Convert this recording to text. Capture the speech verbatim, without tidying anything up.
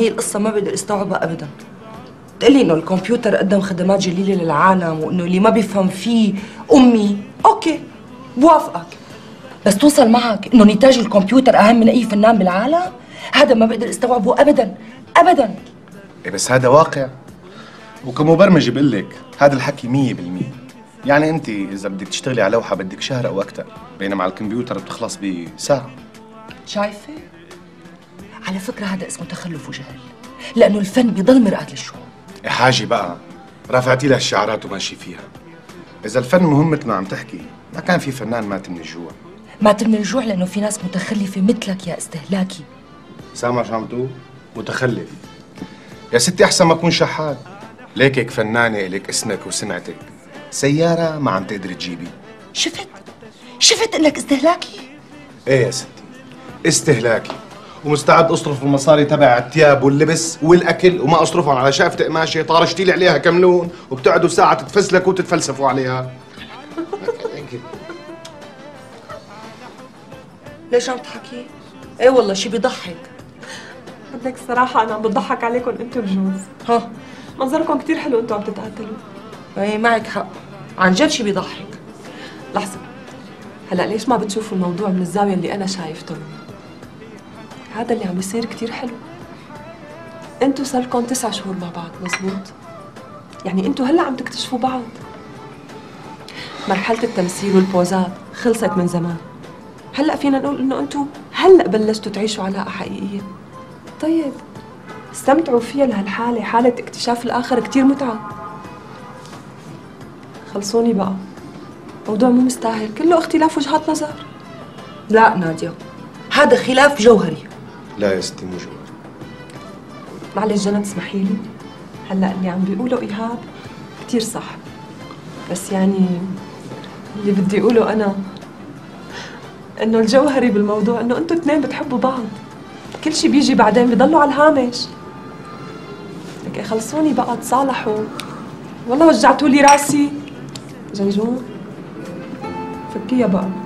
هي القصة ما بقدر استوعبها أبدا. تقلي إنه الكمبيوتر قدم خدمات جليلة للعالم وإنه اللي ما بيفهم فيه أمي، أوكي بوافقك. بس توصل معك إنه نتاج الكمبيوتر أهم من أي فنان بالعالم؟ هذا ما بقدر استوعبه أبدا أبدا. إيه بس هذا واقع، وكمبرمج بقول لك هذا الحكي مية بالمية. يعني أنت إذا بدك تشتغلي على لوحة بدك شهر أو أكثر، بينما على الكمبيوتر بتخلص بساعة. شايفة؟ على فكرة هذا اسمه تخلف وجهل، لأنه الفن بيضل مرآة للشعوب. يا حاجي بقى رافعتي لها الشعارات وماشي فيها. إذا الفن مهم مثل ما عم تحكي ما كان في فنان مات من الجوع. مات من الجوع لأنه في ناس متخلفة مثلك يا استهلاكي. سامع شو عم تقول؟ متخلف. يا ستي أحسن ما أكون شحات. ليكك فنانة إلك اسمك وسمعتك، سيارة ما عم تقدري تجيبي. شفت؟ شفت إنك استهلاكي؟ إيه يا ستي استهلاكي، ومستعد أصرف المصاري تبع الثياب واللبس والأكل وما أصرفهم على شقفة قماشة طارشتي لي عليها كم لون وبتقعدوا ساعة تتفزلكوا وتتفلسفوا عليها. ليش عم تحكي؟ ايه والله شي بيضحك. بدك الصراحة أنا عم بضحك عليكم أنتوا الجوز. ها منظركم كتير حلو أنتوا عم تتقاتلوا. ايه معك حق، عن جد شي بيضحك. لحظة، هلا ليش ما بتشوفوا الموضوع من الزاوية اللي أنا شايفته منه؟ هذا اللي عم بيصير كتير حلو. أنتوا صار تسع شهور مع بعض، مزبوط؟ يعني أنتوا هلا عم تكتشفوا بعض. مرحلة التمثيل والبوزات خلصت من زمان. هلا فينا نقول إنه أنتوا هلا بلشتوا تعيشوا علاقة حقيقية. طيب استمتعوا فيها لهالحالة، حالة اكتشاف الآخر كتير متعة. خلصوني بقى، موضوع مو مستاهل، كله اختلاف وجهات نظر. لا نادية، هذا خلاف جوهري. لا يا ستي مو جوهري. معلش جنى تسمحي لي، هلا اللي عم بيقوله إيهاب كتير صح، بس يعني اللي بدي أقوله أنا إنه الجوهري بالموضوع إنه أنتوا اثنين بتحبوا بعض، كل شي بيجي بعدين بيضلوا على الهامش. لك خلصوني بقى، تصالحوا. والله وجعتوا لي راسي. جنجون فكيها بقى.